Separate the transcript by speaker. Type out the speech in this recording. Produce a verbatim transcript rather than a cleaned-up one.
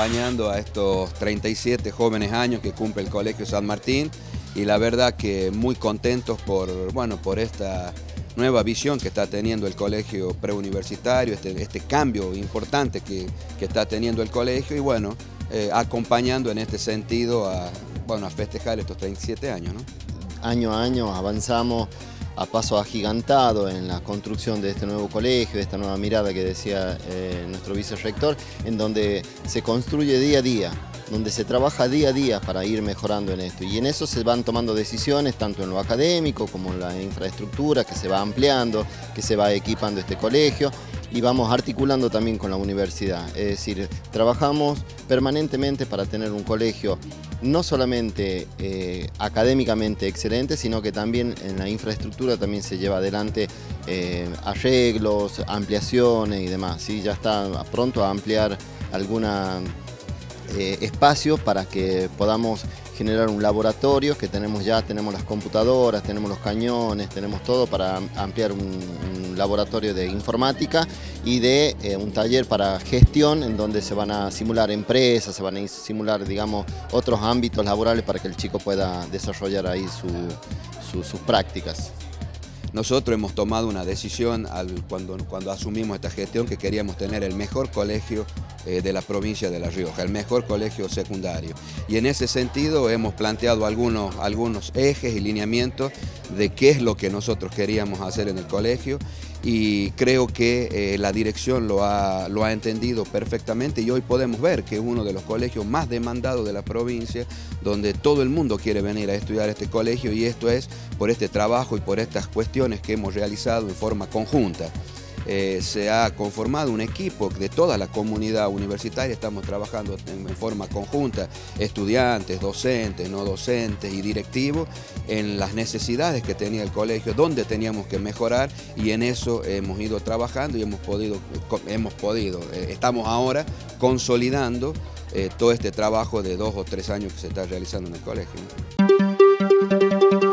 Speaker 1: acompañando a estos treinta y siete jóvenes años que cumple el Colegio San Martín, y la verdad que muy contentos por, bueno, por esta nueva visión que está teniendo el colegio preuniversitario, este, este cambio importante que, que está teniendo el colegio, y bueno, eh, acompañando en este sentido a, bueno, a festejar estos treinta y siete años, ¿no?
Speaker 2: Año a año avanzamos a paso agigantado en la construcción de este nuevo colegio, de esta nueva mirada que decía eh, nuestro vicerrector, en donde se construye día a día, donde se trabaja día a día para ir mejorando en esto. Y en eso se van tomando decisiones, tanto en lo académico como en la infraestructura, que se va ampliando, que se va equipando este colegio, y vamos articulando también con la universidad. Es decir, trabajamos permanentemente para tener un colegio no solamente eh, académicamente excelente, sino que también en la infraestructura también se lleva adelante eh, arreglos, ampliaciones y demás, ¿sí? Ya está pronto a ampliar alguna eh, espacio para que podamos generar un laboratorio, que tenemos ya, tenemos las computadoras, tenemos los cañones, tenemos todo para ampliar un, un laboratorio de informática y de eh, un taller para gestión, en donde se van a simular empresas, se van a simular, digamos, otros ámbitos laborales para que el chico pueda desarrollar ahí su, su, sus prácticas.
Speaker 1: Nosotros hemos tomado una decisión al, cuando, cuando asumimos esta gestión, que queríamos tener el mejor colegio eh, de la provincia de La Rioja, el mejor colegio secundario. Y en ese sentido hemos planteado algunos, algunos ejes y lineamientos de qué es lo que nosotros queríamos hacer en el colegio, y creo que eh, la dirección lo ha, lo ha entendido perfectamente, y hoy podemos ver que es uno de los colegios más demandados de la provincia, donde todo el mundo quiere venir a estudiar este colegio, y esto es por este trabajo y por estas cuestiones que hemos realizado en forma conjunta. Eh, se ha conformado un equipo de toda la comunidad universitaria, estamos trabajando en, en forma conjunta, estudiantes, docentes, no docentes y directivos, en las necesidades que tenía el colegio, donde teníamos que mejorar, y en eso hemos ido trabajando y hemos podido, hemos podido eh, estamos ahora consolidando eh, todo este trabajo de dos o tres años que se está realizando en el colegio, ¿no?